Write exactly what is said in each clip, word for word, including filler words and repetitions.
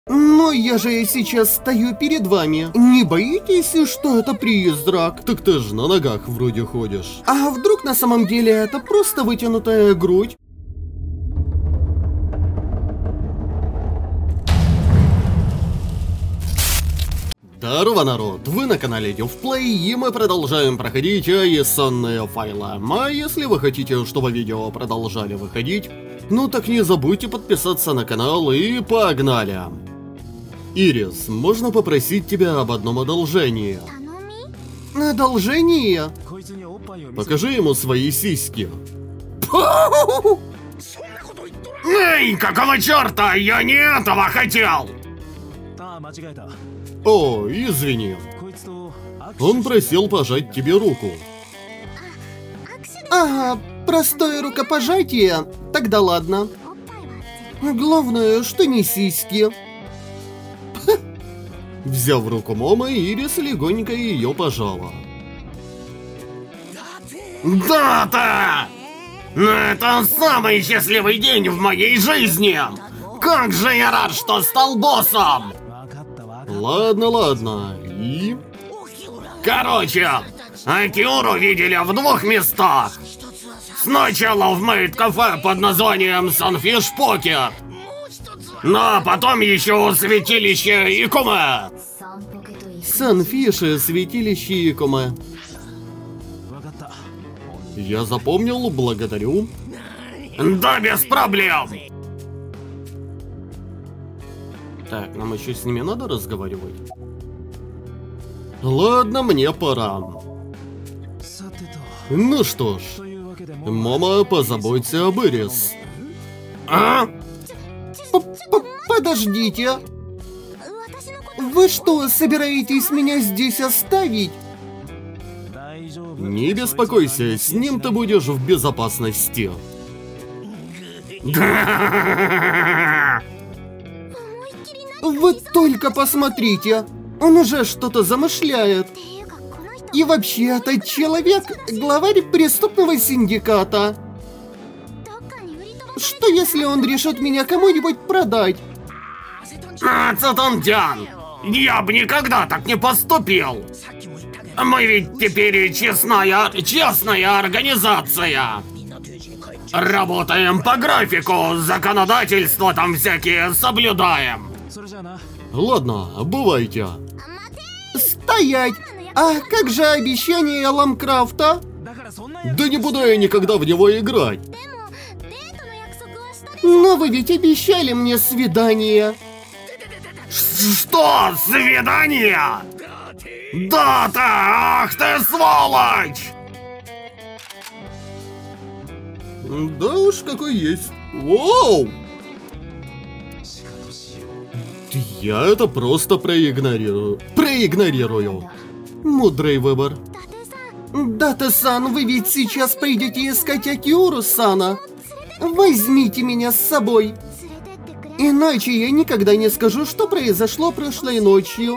Но я же сейчас стою перед вами. Не боитесь, что это призрак? Так ты же на ногах вроде ходишь. А вдруг на самом деле это просто вытянутая грудь? Здорово, народ! Вы на канале Дювплей, и мы продолжаем проходить АЕСонные файлы. А если вы хотите, чтобы видео продолжали выходить, ну так не забудьте подписаться на канал и погнали! Ирис, можно попросить тебя об одном одолжении? Одолжение? Покажи ему свои сиськи. Эй, какого черта? Я не этого хотел! О, извини. Он просил пожать тебе руку. Ага, простое рукопожатие? Тогда ладно. Главное, что не сиськи. Взяв руку Момы, Ирис легонько ее пожала. Да-то! Это самый счастливый день в моей жизни! Как же я рад, что стал боссом! Ладно, ладно, и... Короче, Акиуру видели в двух местах. Сначала в мейд-кафе под названием Sunfish Pocket. Но потом еще у святилища Икуме. Sunfish, святилище Икуме. Я запомнил, благодарю. Да без проблем. Так, нам еще с ними надо разговаривать? Ладно, мне пора. Ну что ж, Мома, позаботься об Ирис. А? Подождите. Вы что, собираетесь меня здесь оставить? Не беспокойся, с ним ты будешь в безопасности. Вы только посмотрите, он уже что-то замышляет. И вообще, этот человек главарь преступного синдиката. Что если он решит меня кому-нибудь продать? А, Цатандян, я бы никогда так не поступил. Мы ведь теперь честная, честная организация. Работаем по графику, законодательство там всякие соблюдаем. Ладно, бывайте. Стоять! А как же обещание Ламкрафта? Да не буду я никогда в него играть. Но вы ведь обещали мне свидание. Что? Свидание? Да-то! Ах ты сволочь! Да уж, какой есть. Воу! Я это просто проигнорирую. Проигнорирую. Мудрый выбор. Дата-сан, вы ведь сейчас пойдете искать Акиуру-сана. Возьмите меня с собой. Иначе я никогда не скажу, что произошло прошлой ночью.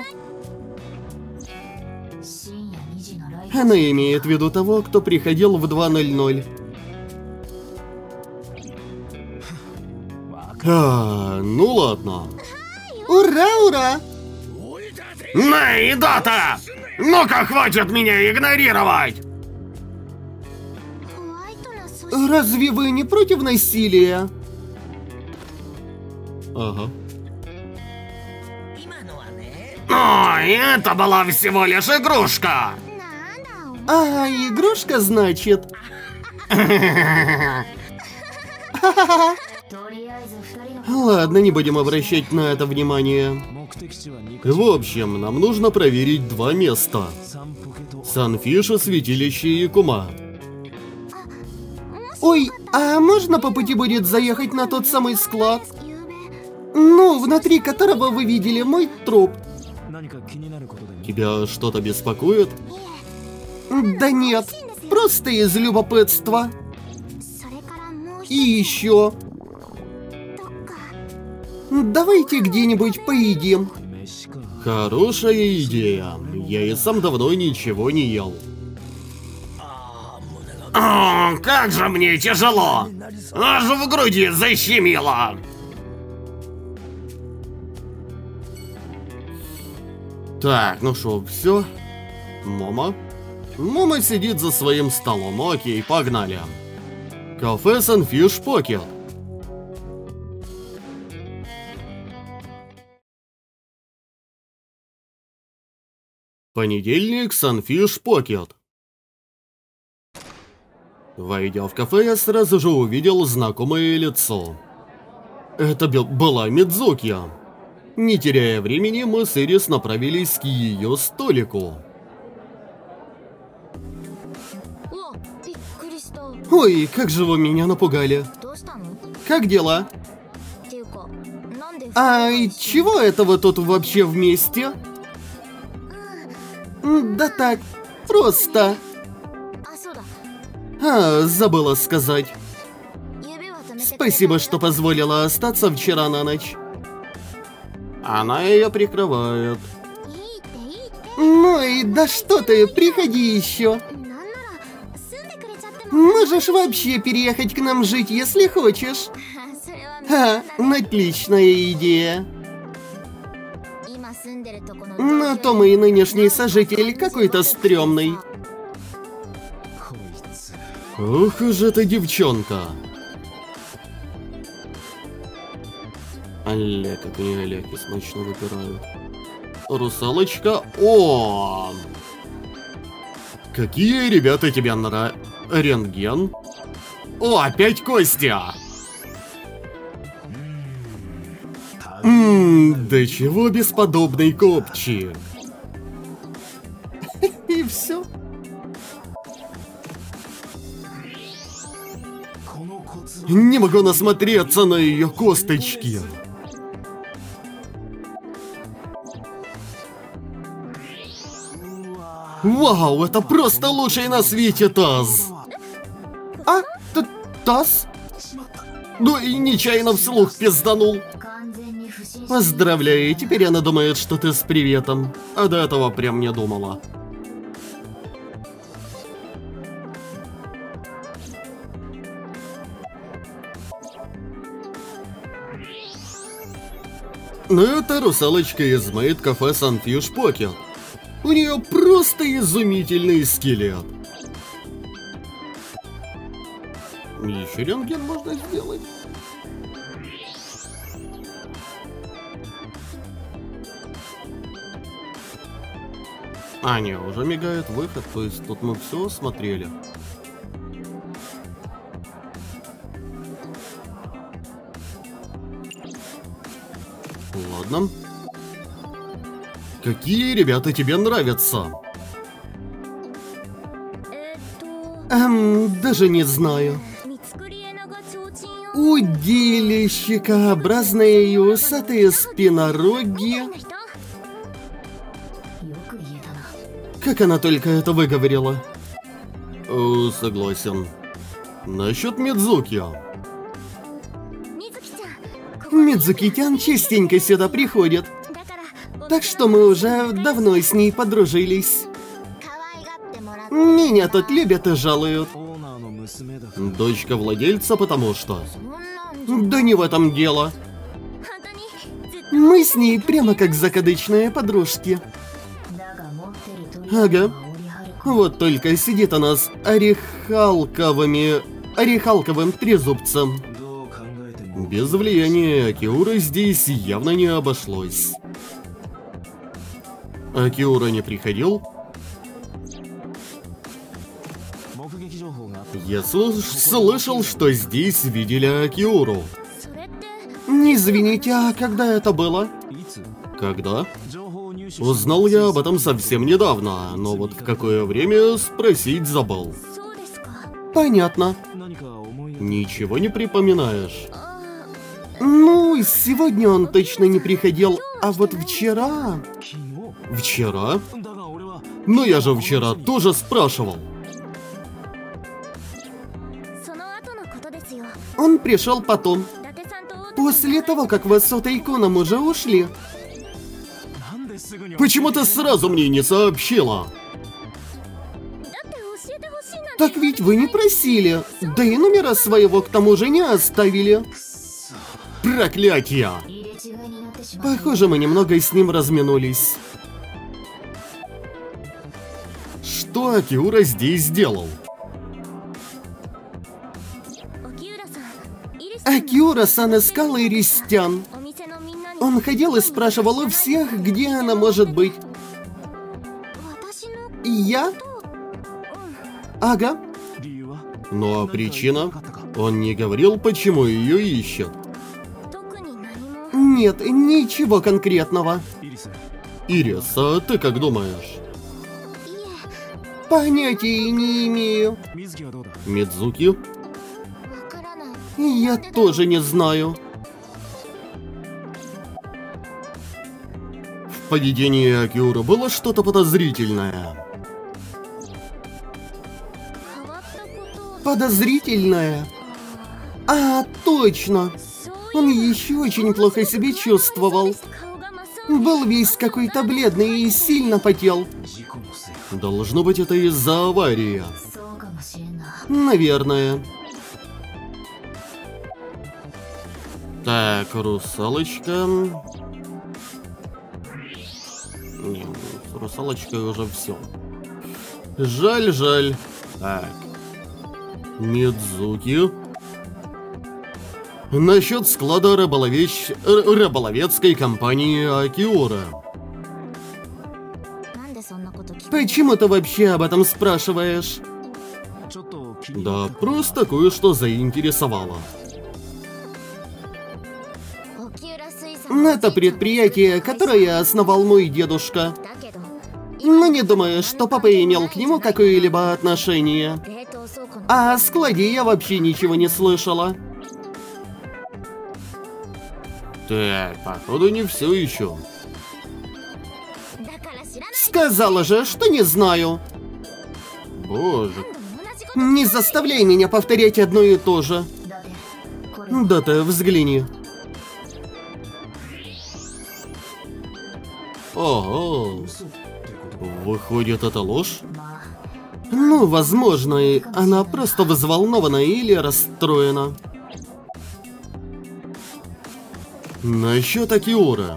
Она имеет в виду того, кто приходил в два ноль ноль. А, ну ладно. Ура, ура! Эй, Дата! Ну-ка, хватит меня игнорировать! Разве вы не против насилия? Ага. Ой, это была всего лишь игрушка! А, игрушка, значит? Ладно, не будем обращать на это внимание. В общем, нам нужно проверить два места. Sunfish, святилище Икума. Ой, а можно по пути будет заехать на тот самый склад? Ну, внутри которого вы видели мой труп. Тебя что-то беспокоит? Да нет, просто из любопытства. И еще. Давайте где-нибудь поедим. Хорошая идея. Я и сам давно ничего не ел. О, как же мне тяжело! Аж в груди защемило! Так, ну что, все? Момо? Момо сидит за своим столом. Окей, погнали. Кафе Sunfish Pocket. Понедельник, Sunfish Pocket. Войдя в кафе, я сразу же увидел знакомое лицо. Это была Мидзуки. Не теряя времени, мы с Ирис направились к ее столику. Ой, как же вы меня напугали. Как дела? А чего это вы тут вообще вместе? Да так, просто. А, забыла сказать. Спасибо, что позволила остаться вчера на ночь. Она ее прикрывает. Ну и да что ты, приходи еще. Можешь вообще переехать к нам жить, если хочешь. Ха, отличная идея. Но то мой нынешний сожитель какой-то стрёмный. Ух уж эта девчонка. Аля, как у нее аляки смачно выпирают. Русалочка. О! Какие ребята тебе нравятся? Рентген. О, опять Костя. Ммм, да чего бесподобный копчик. И все. Не могу насмотреться на ее косточки. Вау, это просто лучший на свете таз. А, таз? Ну и нечаянно вслух пизданул. Поздравляю, теперь она думает, что ты с приветом. А до этого прям не думала. Ну это русалочка из Made Cafe Sunfish Pocket. У нее просто изумительный скелет. Еще рентген можно сделать. А, не, уже мигает выход, то есть тут мы все осмотрели. Ладно. Какие ребята тебе нравятся? Эм, даже не знаю. Удилищикообразные и усатые спинороги. Как она только это выговорила? О, согласен. Насчет Мидзуки. Мидзуки-тян частенько сюда приходит. Так что мы уже давно с ней подружились. Меня тут любят и жалуют. Дочка владельца, потому что... Да не в этом дело. Мы с ней прямо как закадычные подружки. Ага. Вот только сидит она с орехалковыми... орехалковым трезубцем. Без влияния Акиуры здесь явно не обошлось. Акиура не приходил? Я слышал, что здесь видели Акиуру. Не извините, а когда это было? Когда? Узнал я об этом совсем недавно, но вот в какое время спросить забыл. Понятно. Ничего не припоминаешь? Ну, сегодня он точно не приходил, а вот вчера... Вчера? Ну я же вчера тоже спрашивал. Он пришел потом. После того, как вы с Отайконом уже ушли. Почему ты сразу мне не сообщила? Так ведь вы не просили. Да и номера своего к тому же не оставили. Проклятье! Похоже, мы немного с ним разминулись. что Акиура здесь делал? Акиура-сан искал Иристян. Он ходил и спрашивал у всех, где она может быть. Я? Ага. Ну а причина? Он не говорил, почему ее ищет. Нет, ничего конкретного. Ирис, а ты как думаешь? Понятия не имею. Мидзуки? Я тоже не знаю. В поведении Акиуры было что-то подозрительное. Подозрительное? А, точно. Он еще очень плохо себя чувствовал. Был весь какой-то бледный и сильно потел. Должно быть, это из-за аварии. Наверное. Так, русалочка. Не, с русалочкой уже все. Жаль, жаль. Так. Мидзуки. Насчет склада рыболовеч... рыболовецкой компании Акиура. Почему ты вообще об этом спрашиваешь? Да, просто кое-что заинтересовало. Это предприятие, которое основал мой дедушка. Но не думаю, что папа имел к нему какое-либо отношение. А о складе я вообще ничего не слышала. Так, походу не все еще. Сказала же, что не знаю. Боже. Не заставляй меня повторять одно и то же. Да ты взгляни. Ого. Выходит, это ложь? Ну, возможно, и она просто взволнована или расстроена. Насчет Акиура.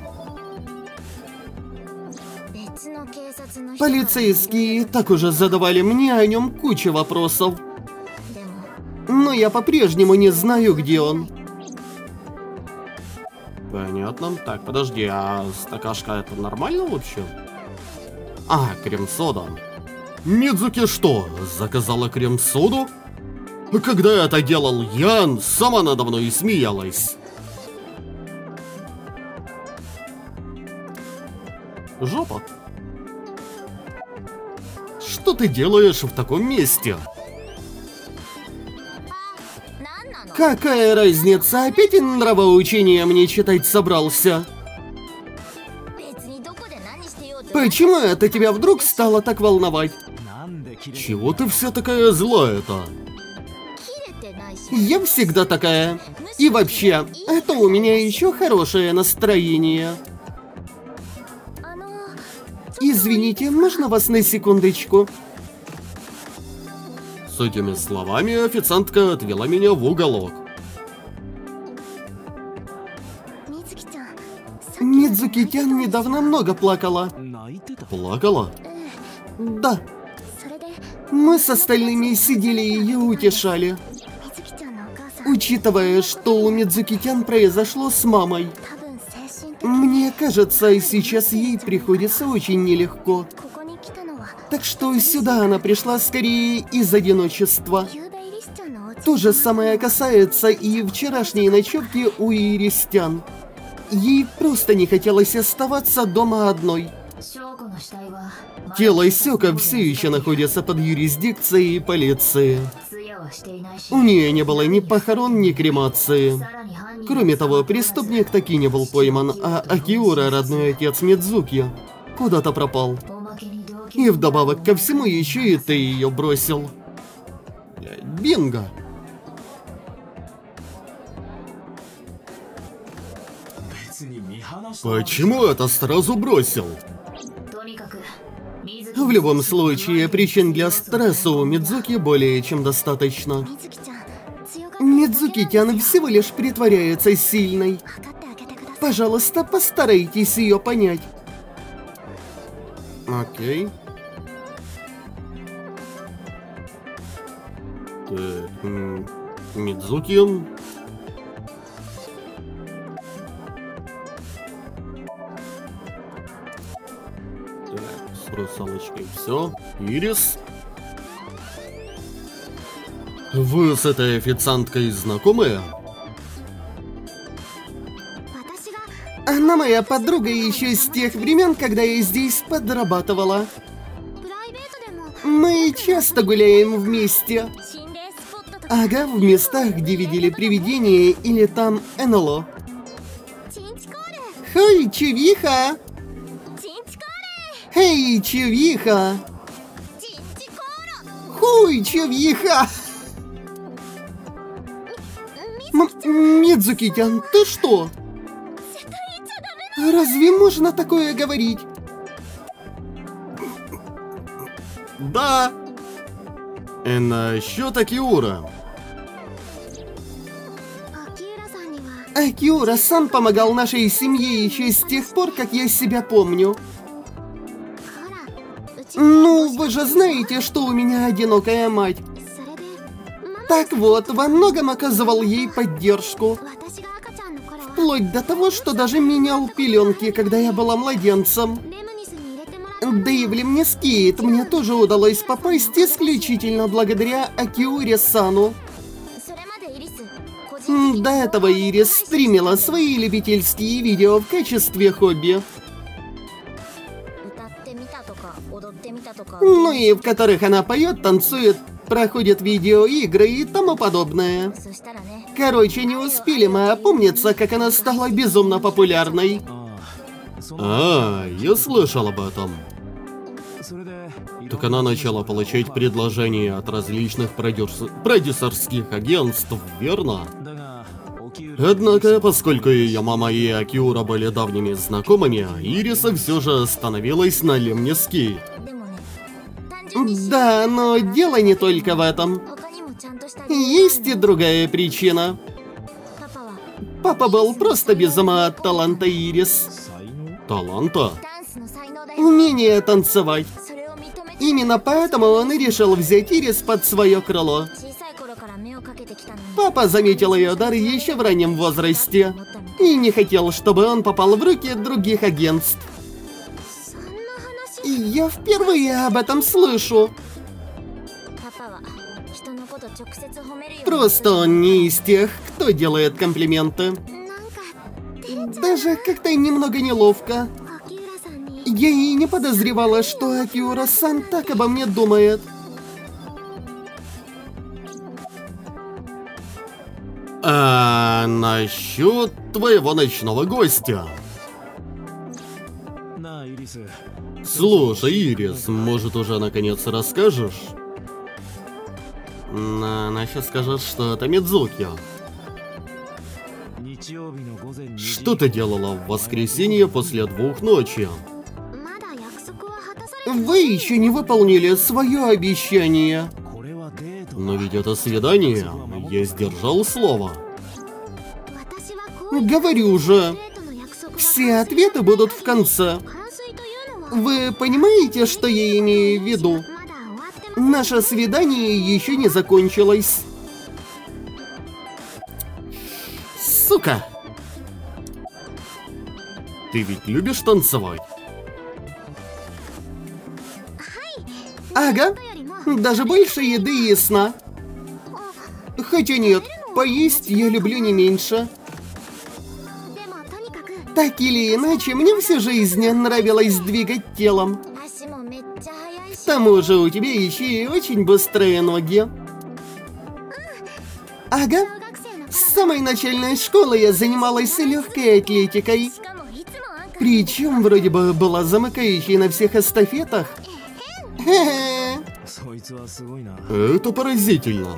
Полицейские так уже задавали мне о нем кучу вопросов. Но я по-прежнему не знаю, где он. Понятно. Так, подожди, а стакашка это нормально вообще? А, крем-сода. Мидзуки что, заказала крем-соду? Когда это делал Ян, сама надо мной смеялась. Жопа. Что ты делаешь в таком месте? Какая разница, опять нравоучение мне читать собрался? Почему это тебя вдруг стало так волновать? Чего ты вся такая злая-то? Я всегда такая. И вообще, это у меня еще хорошее настроение. Извините, можно вас на секундочку? С этими словами официантка отвела меня в уголок. Мидзуки-тян недавно много плакала. Плакала? Да. Мы с остальными сидели и ее утешали. Учитывая, что у Мидзуки-тян произошло с мамой, мне кажется, сейчас ей приходится очень нелегко. Так что сюда она пришла скорее из одиночества. То же самое касается и вчерашней ночевки у Иристян. Ей просто не хотелось оставаться дома одной. Тело Сёка все еще находится под юрисдикцией полиции. У нее не было ни похорон, ни кремации. Кроме того, преступник таки не был пойман, а Акиура, родной отец Мидзуки, куда-то пропал. И вдобавок ко всему еще и ты ее бросил. Бинго. Почему это сразу бросил? В любом случае, причин для стресса у Мидзуки более чем достаточно. Мидзуки-тян всего лишь притворяется сильной. Пожалуйста, постарайтесь ее понять. Окей. Так, Мидзуки. Так, с русалочкой все. Ирис. Вы с этой официанткой знакомы? Она моя подруга еще с тех времен, когда я здесь подрабатывала. Мы часто гуляем вместе. Ага, в местах, где видели привидения или там эн эл о. Хой, чувиха! Эй, чувиха! Хуй, чувиха! Мидзуки-тян, ты что? Разве можно такое говорить? Да. И насчет Акиура. Акиура-сан помогал нашей семье еще с тех пор, как я себя помню. Ну, вы же знаете, что у меня одинокая мать. Так вот, во многом оказывал ей поддержку. Вплоть до того, что даже менял пеленки, когда я была младенцем. Да и в Лемнискейт мне тоже удалось попасть исключительно благодаря Акиуре-сану. До этого Ирис стримила свои любительские видео в качестве хобби. Ну и в которых она поет, танцует, проходит видеоигры и тому подобное. Короче, не успели мы опомниться, как она стала безумно популярной. А, я слышал об этом. Так она начала получать предложения от различных продюсер... продюсерских агентств, верно? Однако, поскольку ее мама и Акиура были давними знакомыми, Ириса все же остановилась на Лемнискейт. Да, но дело не только в этом. Есть и другая причина. Папа был просто без ума от таланта Ирис. Таланта? Умение танцевать. Именно поэтому он и решил взять Ирис под свое крыло. Папа заметил ее дар еще в раннем возрасте и не хотел, чтобы он попал в руки других агентств. И я впервые об этом слышу. Просто он не из тех, кто делает комплименты. Даже как-то немного неловко. Я и не подозревала, что Акиура-сан так обо мне думает. А насчет твоего ночного гостя. Слушай, Ирис, может уже наконец расскажешь? На, она сейчас скажет, что это Мидзуки. Что ты делала в воскресенье после двух ночи? Вы еще не выполнили свое обещание. Но ведь это свидание. Я сдержал слово. Говорю же. Все ответы будут в конце. Вы понимаете, что я имею в виду? Наше свидание еще не закончилось. Сука! Ты ведь любишь танцевать? Ага. Даже больше еды и сна. Хотя нет, поесть я люблю не меньше. Так или иначе, мне всю жизнь нравилось двигать телом. К тому же у тебя еще и очень быстрые ноги. Ага. С самой начальной школы я занималась легкой атлетикой. Причем вроде бы была замыкающей на всех эстафетах. Хе-хе. Это поразительно.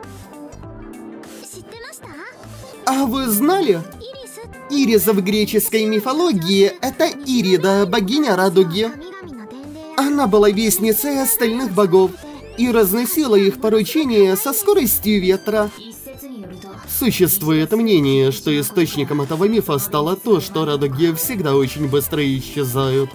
А вы знали? Ирис в греческой мифологии – это Ирида, богиня радуги. Она была вестницей остальных богов и разносила их поручения со скоростью ветра. Существует мнение, что источником этого мифа стало то, что радуги всегда очень быстро исчезают.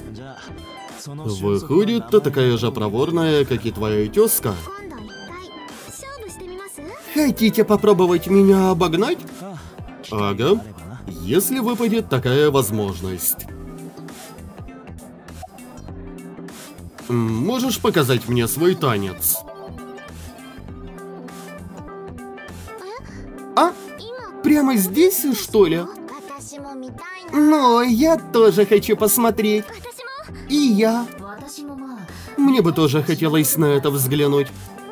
Выходит, ты такая же проворная, как и твоя тезка. Хотите попробовать меня обогнать? Ага, если выпадет такая возможность. Можешь показать мне свой танец? А? Прямо здесь, что ли? Но я тоже хочу посмотреть. И я. Мне бы тоже хотелось на это взглянуть.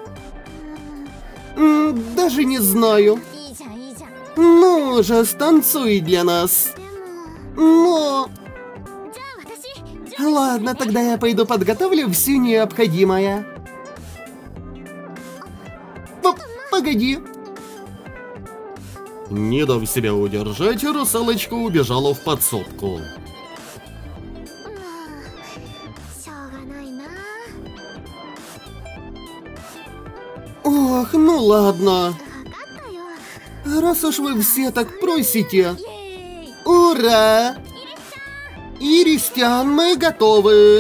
Даже не знаю. Ну же, станцуй для нас. Но... Ладно, тогда я пойду подготовлю все необходимое. П Погоди. Не дав себя удержать, русалочка убежала в подсобку. Ох, ну ладно. Раз уж вы все так просите. Ура! Иристиан, мы готовы.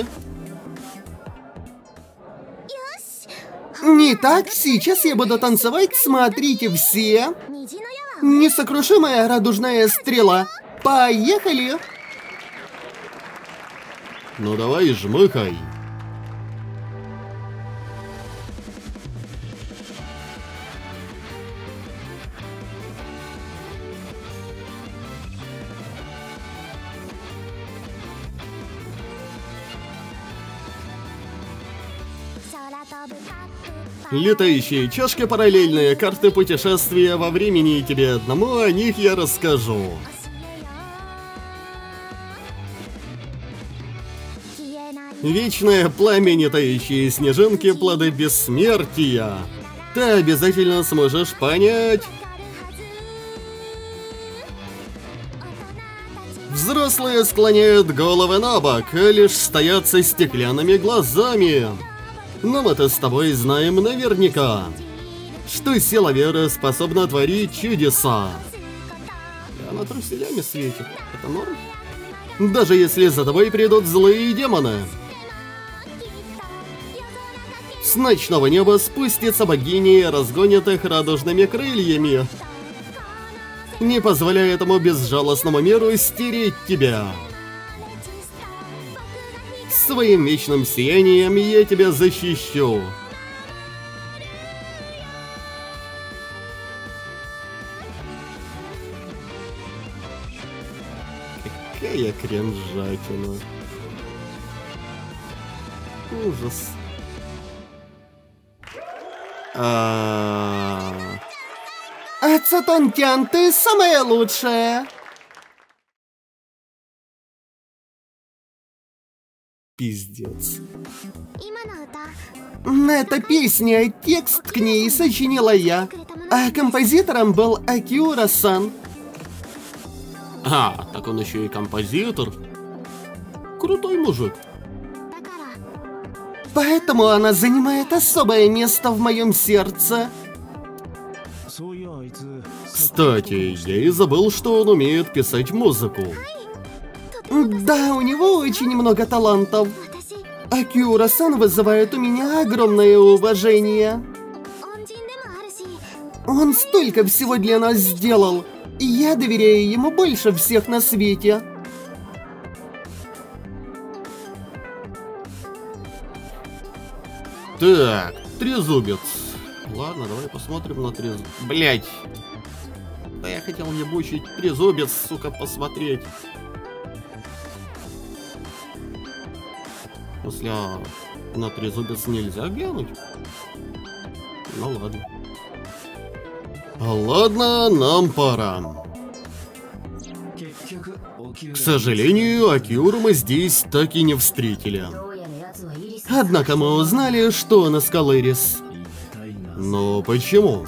Не так, сейчас я буду танцевать, смотрите все. Несокрушимая радужная стрела. Поехали! Ну давай, жмыхай. Летающие чашки, параллельные карты путешествия во времени, и тебе одному о них я расскажу. Вечное пламя, летающие снежинки, плоды бессмертия. Ты обязательно сможешь понять. Взрослые склоняют головы на бок, а лишь стоят со стеклянными глазами. Но мы-то с тобой знаем наверняка, что сила веры способна творить чудеса. И она труселями светит. Это норм? Даже если за тобой придут злые демоны. С ночного неба спустится богиня и разгонит их радужными крыльями, не позволяя этому безжалостному миру стереть тебя. Своим вечным сиянием я тебя защищу. Какая кринжатина. Ужас. А... Ацетонтян, ты самая лучшая. Пиздец. Эта песня, текст к ней сочинила я, а композитором был Акиура-сан. А, так он еще и композитор. Крутой мужик. Поэтому она занимает особое место в моем сердце. Кстати, я и забыл, что он умеет писать музыку. Да, у него очень много талантов. Акиура-сан вызывает у меня огромное уважение. Он столько всего для нас сделал, и я доверяю ему больше всех на свете. Так, трезубец. Ладно, давай посмотрим на трезубец. Блять. Да я хотел ебучий трезубец, сука, посмотреть. После а, на трезубец нельзя глянуть? Ну ладно. А ладно, нам пора. К сожалению, Акиуру мы здесь так и не встретили. Однако мы узнали, что он искал Ирис. Но почему?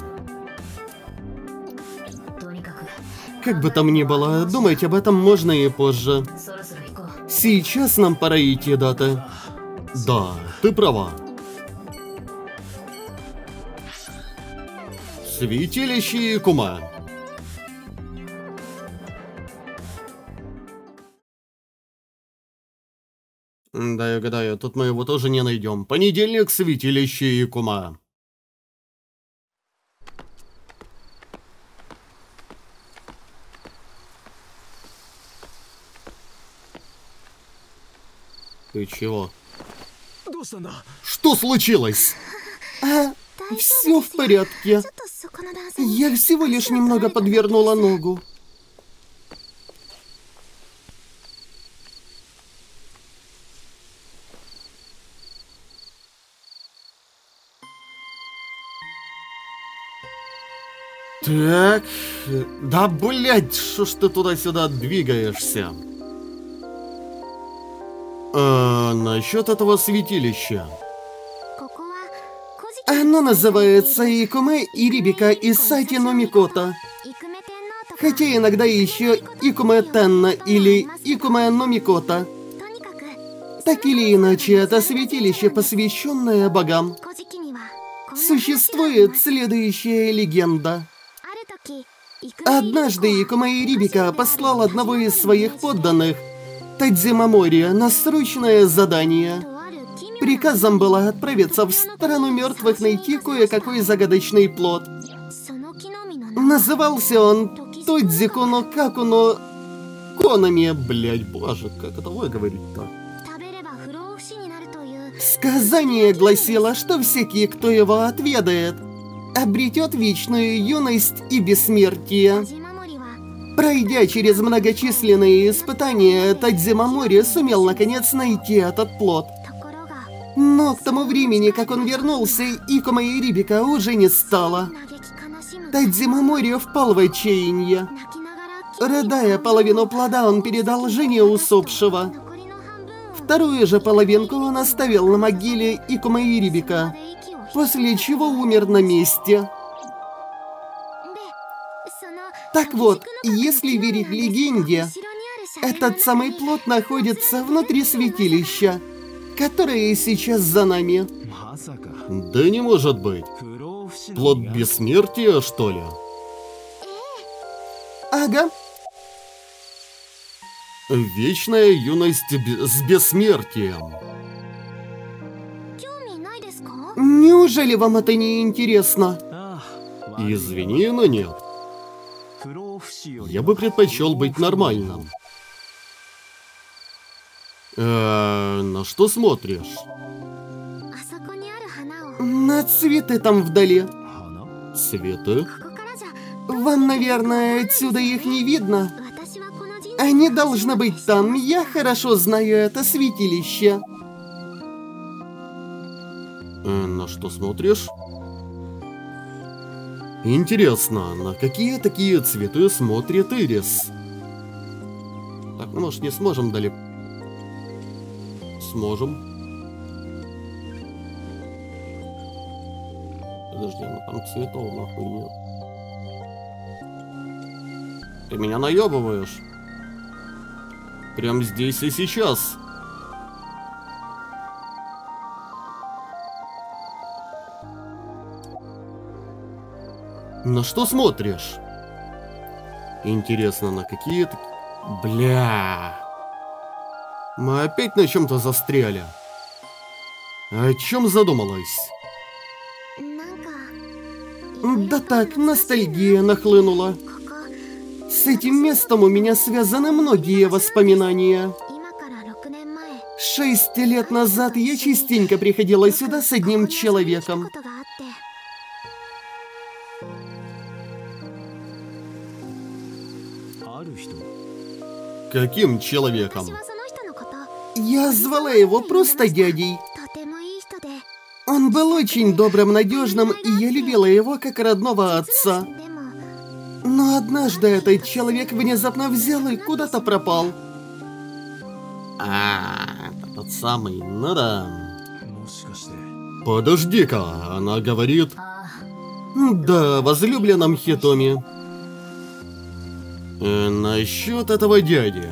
Как бы там ни было, думать об этом можно и позже. Сейчас нам пора идти, Дата. Да, ты права. Святилище Якума. Да, я гадаю, тут мы его тоже не найдем. Понедельник, святилище Якума. Ты чего? Что случилось? А, все в порядке. Я всего лишь немного подвернула ногу. Так, да блять, что ж ты туда-сюда двигаешься? А, насчет этого святилища. Оно называется Икуме Ирибика Исати но Микото. Хотя иногда еще Икуме Тенна или Икуме но Микото. Так или иначе, это святилище, посвященное богам. Существует следующая легенда. Однажды Икуме Ирибика послал одного из своих подданных, Тадзимамори, на срочное задание. Приказом было отправиться в страну мертвых, найти кое-какой загадочный плод. Назывался он Тодзику но Каку но Конами. Блять, боже, как это выговорить-то? Сказание гласило, что всякий, кто его отведает, обретет вечную юность и бессмертие. Пройдя через многочисленные испытания, Тадзимамори сумел наконец найти этот плод. Но к тому времени, как он вернулся, Икуме Ирибика уже не стало. Тадзимамори впал в отчаяние. Рыдая половину плода, он передал жене усопшего. Вторую же половинку он оставил на могиле Икуме Ирибика, после чего умер на месте. Так вот, если верить легенде, этот самый плод находится внутри святилища, которое сейчас за нами. Да не может быть. Плод бессмертия, что ли? Ага. Вечная юность б с бессмертием. Неужели вам это не интересно? Извини, но нет. Я бы предпочел быть нормальным. Э-э, на что смотришь? На цветы там вдали. Цветы? Вам, наверное, отсюда их не видно? Они должны быть там. Я хорошо знаю это святилище. Э, на что смотришь? Интересно, на какие такие цветы смотрит Ирис? Так, ну может не сможем далее? Сможем. Подожди, ну там цветов нахуй нет. Ты меня наебываешь? Прям здесь и сейчас. На что смотришь? Интересно, на какие-то... Бля... Мы опять на чем-то застряли. О чем задумалась? Да так, ностальгия нахлынула. С этим местом у меня связаны многие воспоминания. Шесть лет назад я частенько приходила сюда с одним человеком. Каким человеком? Я звала его просто дядей. Он был очень добрым, надежным, и я любила его как родного отца. Но однажды этот человек внезапно взял и куда-то пропал. А, это тот самый, ну да. Подожди-ка, она говорит... Да, возлюбленном Хитоми. Э, насчет этого дяди.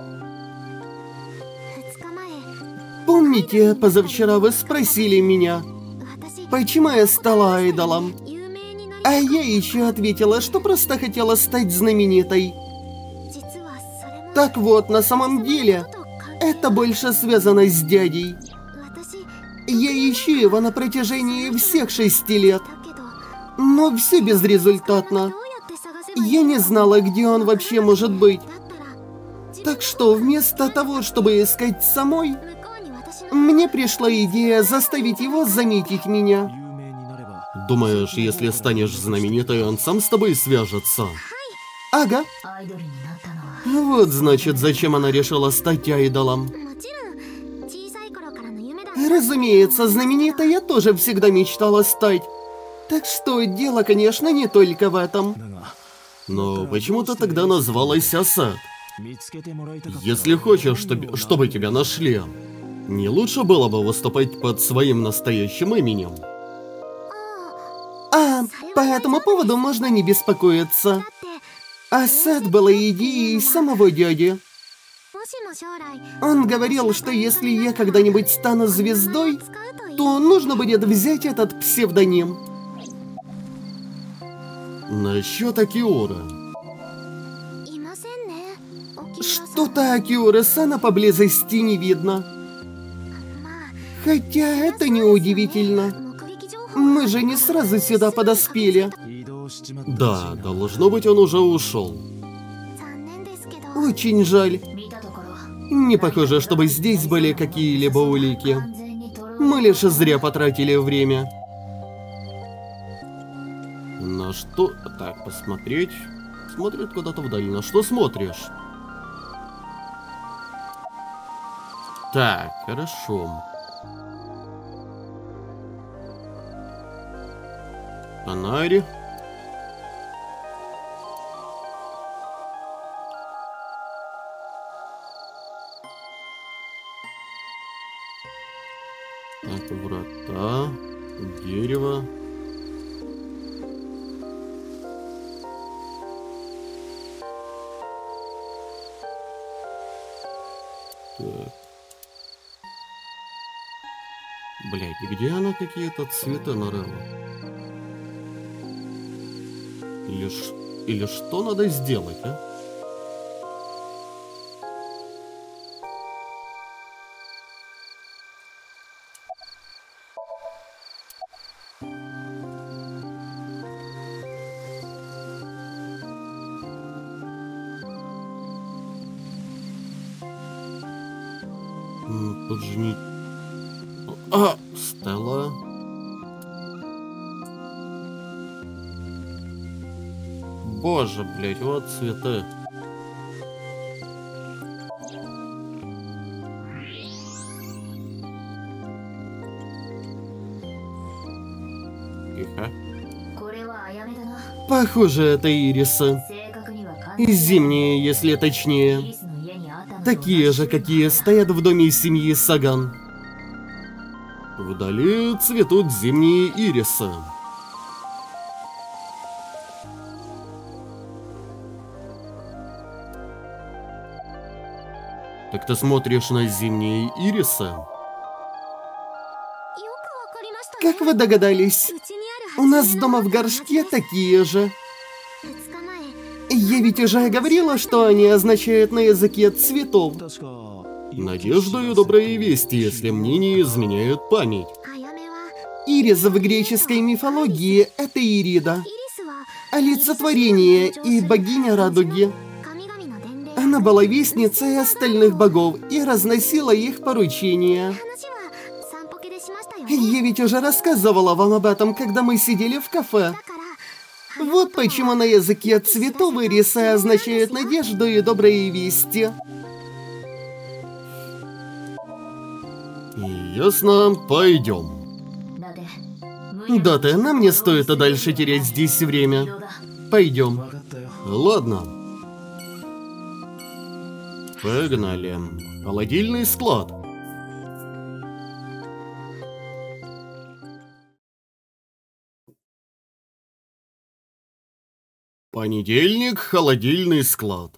Помните, позавчера вы спросили меня, почему я стала айдолом? А я еще ответила, что просто хотела стать знаменитой. Так вот, на самом деле, это больше связано с дядей. Я ищу его на протяжении всех шести лет. Но все безрезультатно. Я не знала, где он вообще может быть. Так что, вместо того, чтобы искать самой, Мне пришла идея заставить его заметить меня. Думаешь, если станешь знаменитой, он сам с тобой свяжется? Ага. Вот значит, зачем она решила стать айдолом. Разумеется, знаменитой я тоже всегда мечтала стать. Так что дело, конечно, не только в этом. Но почему ты тогда назвалась Асет? Если хочешь, чтобы, чтобы тебя нашли, не лучше было бы выступать под своим настоящим именем? А, по этому поводу можно не беспокоиться. Асет была идеей самого дяди. Он говорил, что если я когда-нибудь стану звездой, то нужно будет взять этот псевдоним. Насчет Акиуры. Что-то Акиуры-сана поблизости не видно. Хотя это неудивительно. Мы же не сразу сюда подоспели. Да, должно быть, он уже ушел. Очень жаль. Не похоже, чтобы здесь были какие-либо улики. Мы лишь зря потратили время. На что? Так, посмотреть. Смотрит куда-то вдаль. На что смотришь? Так, хорошо. Фонари. Так, врата. Дерево. Так. Блядь, и где она какие-то цветы нарыла? Или, ш... Или что надо сделать, а? Тут же не... А, Стелла. Боже, блядь, вот цветы. Тихо. Похоже, это ирисы. Зимние, если точнее. Такие же, какие стоят в доме семьи Саган. Вдали цветут зимние ирисы. Так ты смотришь на зимние ирисы? Как вы догадались, у нас дома в горшке такие же. Я ведь уже говорила, что они означают на языке цветов. Надежда и добрые вести, если мне не изменяют память. Ирис в греческой мифологии – это Ирида, олицетворение и богиня радуги. Она была вестницей остальных богов и разносила их поручения. Я ведь уже рассказывала вам об этом, когда мы сидели в кафе. Вот почему на языке цветов ирисы означают надежду и добрые вести. Ясно, пойдем. Дате, нам не стоит и дальше терять здесь время. Пойдем. Ладно. Погнали. Холодильный склад. Понедельник, холодильный склад.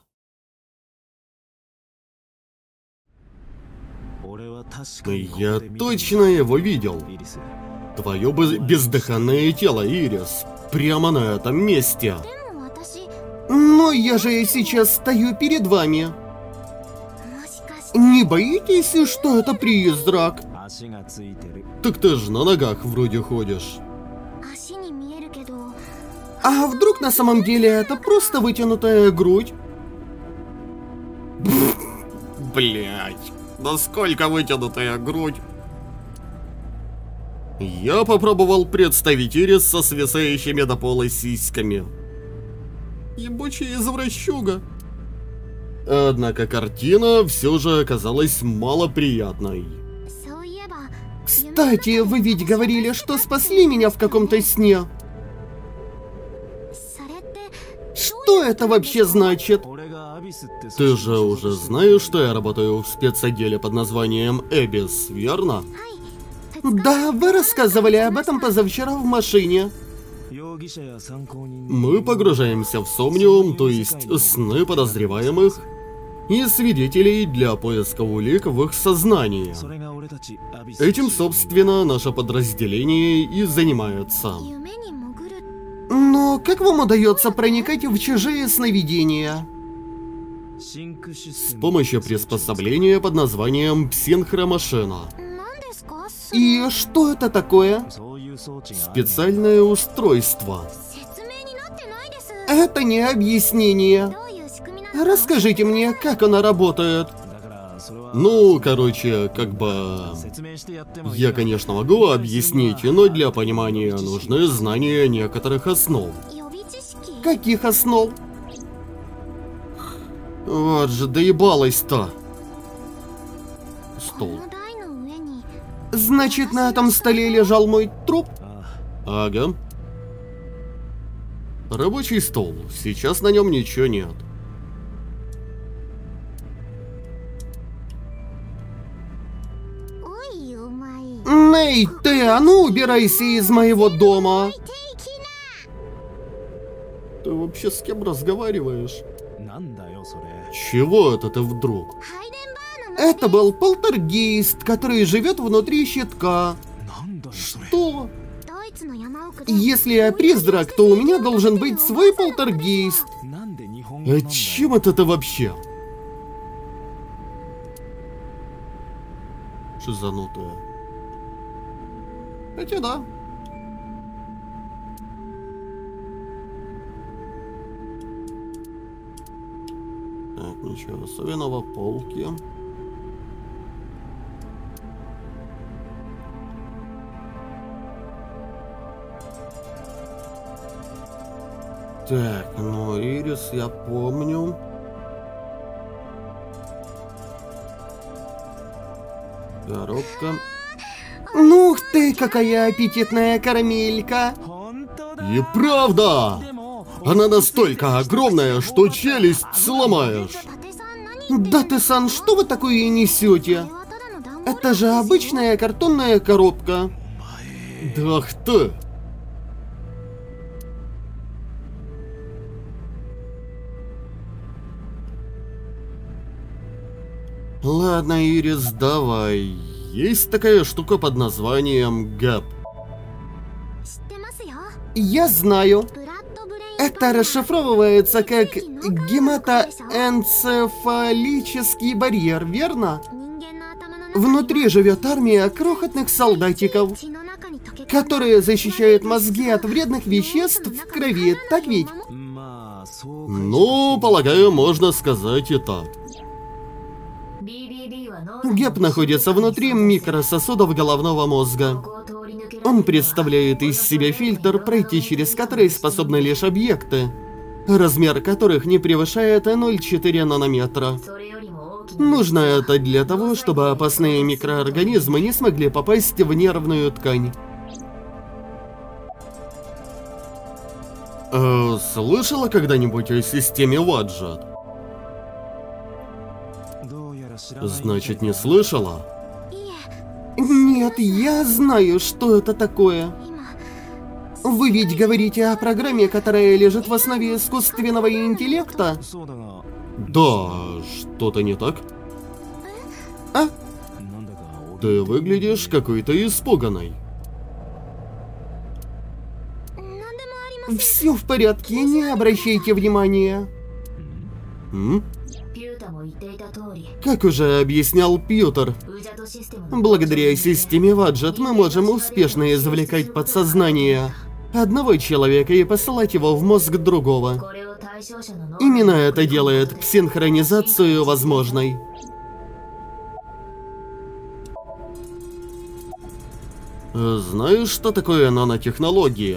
Я точно его видел. Твое бездыханное тело, Ирис. Прямо на этом месте. Но я же сейчас стою перед вами. Не боитесь, что это призрак? Так ты же на ногах вроде ходишь. А вдруг на самом деле это просто вытянутая грудь? Блять. Насколько вытянутая грудь. Я попробовал представить Ирис со свисающими до пола сиськами. Ебучая извращуга. Однако картина все же оказалась малоприятной. Кстати, вы ведь говорили, что спасли меня в каком-то сне. Что это вообще значит? Ты же уже знаешь, что я работаю в спецотделе под названием Эбис, верно? Да, вы рассказывали об этом позавчера в машине. Мы погружаемся в сомниум, то есть сны подозреваемых и свидетелей для поиска улик в их сознании. Этим, собственно, наше подразделение и занимается. Но как вам удается проникать в чужие сновидения? С помощью приспособления под названием псинхромашина. И что это такое? Специальное устройство. Это не объяснение. Расскажите мне, как оно работает. Ну, короче, как бы... Я, конечно, могу объяснить, но для понимания нужны знания некоторых основ. Каких основ? Вот же доебалась-то. Стол. Значит, на этом столе лежал мой труп? Ага. Рабочий стол. Сейчас на нем ничего нет. Ней, ты, а ну убирайся из моего дома. Ты вообще с кем разговариваешь? Чего это ты вдруг? Это был полтергейст, который живет внутри щитка. Что? Если я призрак, то у меня должен быть свой полтергейст. А чем это ты вообще? Шизанутая. Хотя да. Так, ничего особенного, полки. Так, ну Ирис я помню. Коробка. Ну ты, какая аппетитная карамелька. И правда! Она настолько огромная, что челюсть сломаешь. Да ты, Сан, что вы такое несете? Это же обычная картонная коробка. Да ах ты! Ладно, Ирис, давай. Есть такая штука под названием ГЭП. Я знаю. Это расшифровывается как гематоэнцефалический барьер, верно? Внутри живет армия крохотных солдатиков, которые защищают мозги от вредных веществ в крови, так ведь? Ну, полагаю, можно сказать и так. ГЭП находится внутри микрососудов головного мозга. Он представляет из себя фильтр, пройти через который способны лишь объекты, размер которых не превышает ноль целых четыре десятых нанометра. Нужно это для того, чтобы опасные микроорганизмы не смогли попасть в нервную ткань. Э, слышала когда-нибудь о системе Ваджет? Значит, не слышала? Нет, я знаю, что это такое. Вы ведь говорите о программе, которая лежит в основе искусственного интеллекта? Да, что-то не так? А? Ты выглядишь какой-то испуганной. Все в порядке, не обращайте внимания. М? Как уже объяснял Пьютер, благодаря системе Ваджет мы можем успешно извлекать подсознание одного человека и посылать его в мозг другого. Именно это делает псинхронизацию возможной. Знаешь, что такое нанотехнология?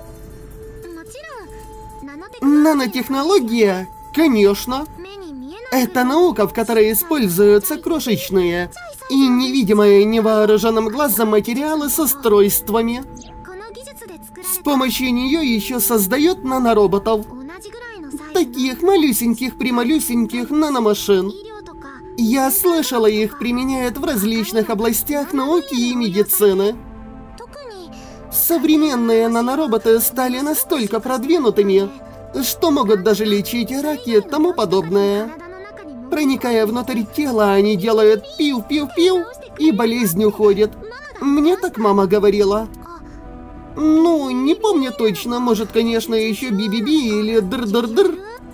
Нанотехнология? Конечно. Это наука, в которой используются крошечные и невидимые невооруженным глазом материалы с устройствами. С помощью нее еще создают нанороботов. Таких малюсеньких-прималюсеньких наномашин. Я слышала, их применяют в различных областях науки и медицины. Современные нанороботы стали настолько продвинутыми, что могут даже лечить раки и тому подобное. Проникая внутрь тела, они делают пиу-пиу-пиу, и болезнь уходит. Мне так мама говорила. Ну, не помню точно, может, конечно, еще би-би-би или др-др-др.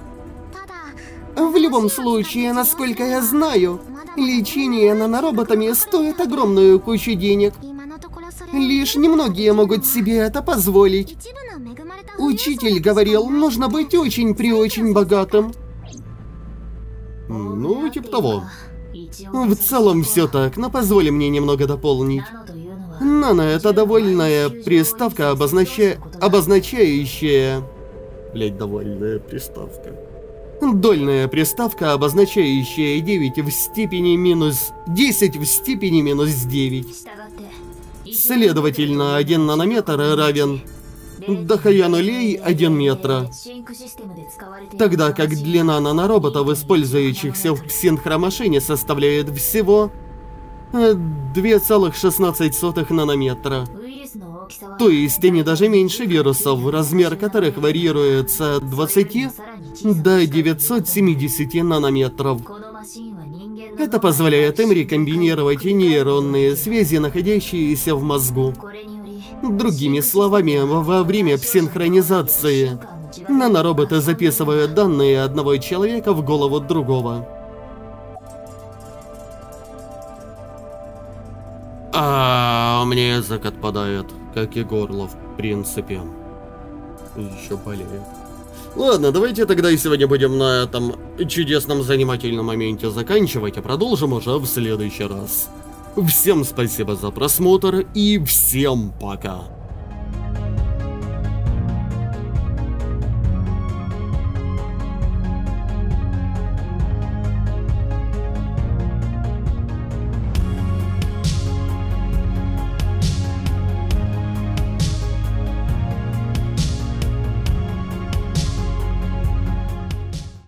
В любом случае, насколько я знаю, лечение нанороботами стоит огромную кучу денег. Лишь немногие могут себе это позволить. Учитель говорил, нужно быть очень-преочень богатым. Ну, типа того. В целом все так, но позволь мне немного дополнить. Нано — это довольная приставка, обознача... обозначающая... Блять, довольная приставка. Дольная приставка, обозначающая девять в степени минус... десять в степени минус девять. Следовательно, один нанометр равен... дохуя нулей один метра. Тогда как длина нанороботов, использующихся в псинхромашине, составляет всего две целых шестнадцать сотых нанометра. То есть они даже меньше вирусов, размер которых варьируется от двадцати до девятисот семидесяти нанометров. Это позволяет им рекомбинировать нейронные связи, находящиеся в мозгу. Другими словами, во время псинхронизации нанороботы записывают данные одного человека в голову другого. А у меня язык отпадает, как и горло, в принципе. Еще болеет. Ладно, давайте тогда и сегодня будем на этом чудесном занимательном моменте заканчивать, а продолжим уже в следующий раз. Всем спасибо за просмотр и всем пока.